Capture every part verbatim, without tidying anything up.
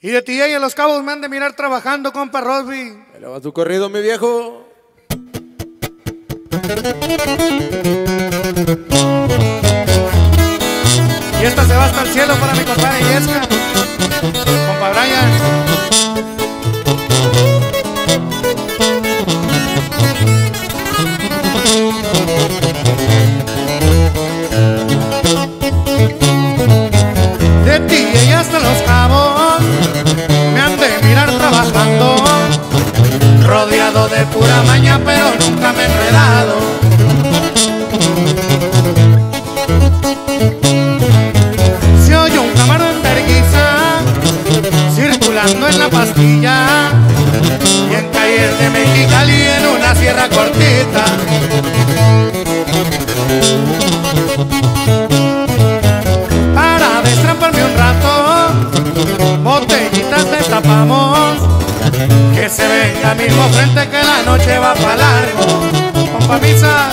Y de ti y a Los Cabos me han de mirar trabajando, compa Rosby. Ahí va tu corrido, mi viejo. Y esta se va hasta el cielo para mi compadre Yesca, compa Brian. De ti y hasta Los Cabos me han de mirar trabajando, rodeado de pura maña, pero nunca me he enredado. Se oye un camarón en vergüenza circulando en la pastilla, y en calles de Mexicali en una sierra cortita. Para destramparme un rato, botellitas destapamos, que se venga mismo frente que la noche va pa' largo. Compa Misa.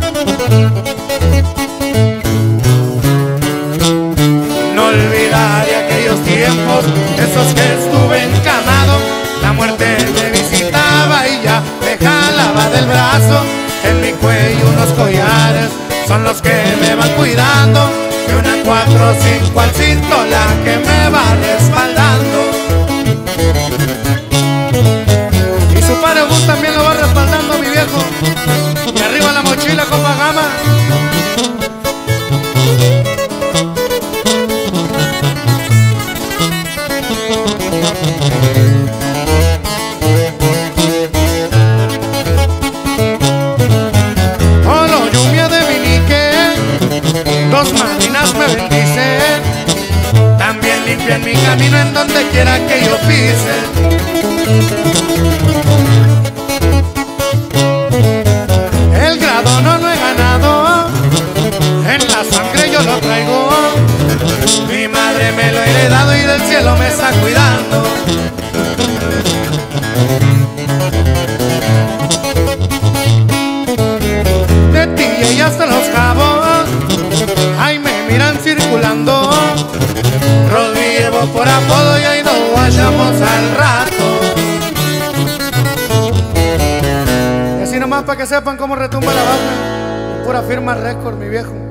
No olvidaré aquellos tiempos, esos que estuve encamado. La muerte me visitaba y ya me jalaba del brazo. En mi cuello unos collares son los que me van cuidando, y una cuatro cinco al cinto la que me va respaldando. Y su padre Gus también lo va respaldando, mi viejo. Y arriba la mochila, compa Gama. Olo, lluvia de Vinique, dos madrinas me bendicen, también limpian mi camino en donde quiera que yo pise. El grado no lo he ganado, en la sangre yo lo traigo. Mi madre me lo ha heredado y del cielo me está cuidando. De ti y hasta Los Cabos, ahí me miran circulando. Rosby llevo por apodo y ahí nos vayamos al rato. Y así nomás para que sepan cómo retumba la banda. Pura firma récord, mi viejo.